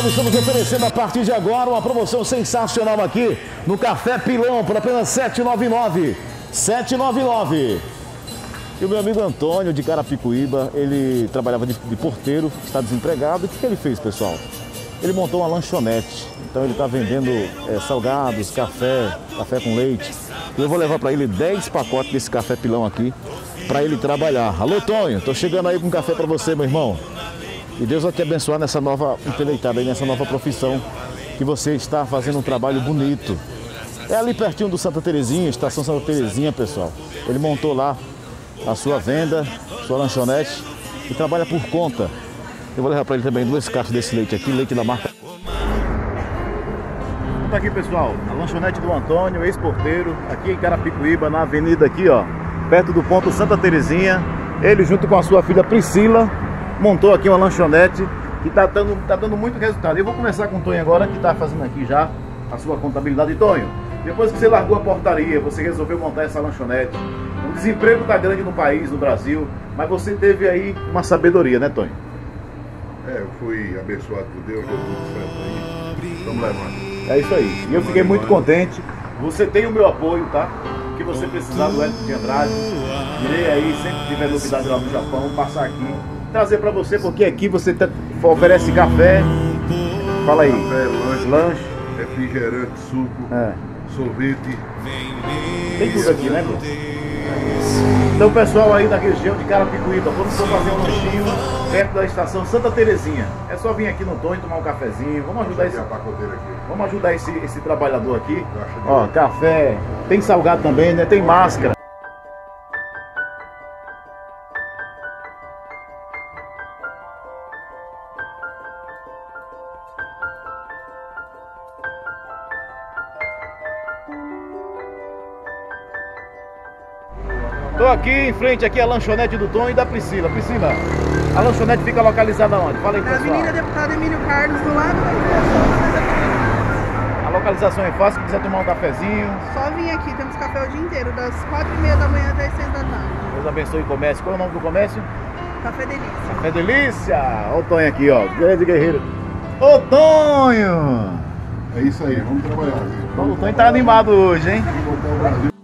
estamos oferecendo a partir de agora uma promoção sensacional aqui no Café Pilão por apenas R$ 7,99. R$ 7,99. E o meu amigo Antônio de Carapicuíba, ele trabalhava de porteiro, está desempregado. O que ele fez, pessoal? Ele montou uma lanchonete. Então ele está vendendo salgados, café com leite. E eu vou levar para ele 10 pacotes desse Café Pilão aqui para ele trabalhar. Alô, Tonho, tô chegando aí com um café para você, meu irmão. E Deus vai te abençoar nessa nova empreitada, nessa nova profissão que você está fazendo um trabalho bonito. É ali pertinho do Santa Terezinha, Estação Santa Terezinha, pessoal. Ele montou lá a sua venda, sua lanchonete e trabalha por conta. Eu vou levar para ele também 2 caixas desse leite aqui, leite da marca. Tá aqui, pessoal, a lanchonete do Antônio, ex-porteiro, aqui em Carapicuíba, na avenida aqui, ó, perto do ponto Santa Terezinha. Ele junto com a sua filha Priscila montou aqui uma lanchonete que tá dando muito resultado. Eu vou começar com o Tonho agora, que está fazendo aqui já a sua contabilidade. Tonho, depois que você largou a portaria, você resolveu montar essa lanchonete. O desemprego está grande no país, no Brasil, mas você teve aí uma sabedoria, né, Tonho? Eu fui abençoado por Deus, deu tudo certo aí. Estamos levando. É isso aí. E eu fiquei muito contente. Você tem o meu apoio, tá? O que você precisar do Edson de Andrade, irei aí, sempre que tiver novidade lá no Japão, vou passar aqui, trazer para você, porque aqui você oferece café. Fala aí. Café, lanche, refrigerante, suco, sorvete. Tem tudo aqui, né, meu? Então, pessoal aí da região de Carapicuíba, quando for fazer um lanchinho perto da estação Santa Terezinha, é só vir aqui no Tonho tomar um cafezinho. Vamos ajudar esse trabalhador aqui. Ó, café, tem salgado também, né? Tem máscara. Estou aqui em frente aqui à lanchonete do Tonho e da Priscila. Priscila, a lanchonete fica localizada onde? Fala aí, pessoal. Na Avenida Deputado Emílio Carlos, do lado da A localização é fácil, se quiser tomar um cafezinho. Só vir aqui, temos café o dia inteiro, das 4h30 da manhã até as 6 da tarde. Deus abençoe o comércio. Qual é o nome do comércio? Café Delícia. Café Delícia! Olha o Tonho aqui, ó. Grande guerreiro. Ô, Tonho! É isso aí, vamos trabalhar. O Tonho tá animado hoje, hein? Vamos voltar ao Brasil.